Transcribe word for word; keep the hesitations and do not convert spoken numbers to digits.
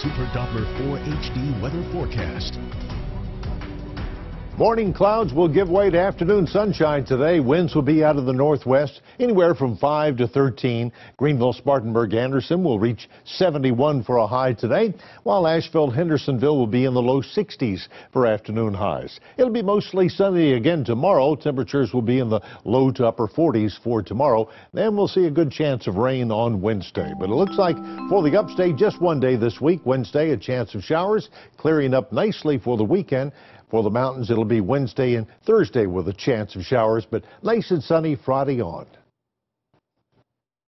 Super Doppler four H D weather forecast. Morning clouds will give way to afternoon sunshine today. Winds will be out of the northwest, anywhere from five to thirteen. Greenville, Spartanburg, Anderson will reach seventy-one for a high today, while Asheville, Hendersonville will be in the low sixties for afternoon highs. It'll be mostly sunny again tomorrow. Temperatures will be in the low to upper forties for tomorrow. Then we'll see a good chance of rain on Wednesday. But it looks like for the upstate, just one day this week. Wednesday, a chance of showers, clearing up nicely for the weekend. For the mountains, it'll be Wednesday and Thursday with a chance of showers, but nice and sunny Friday on.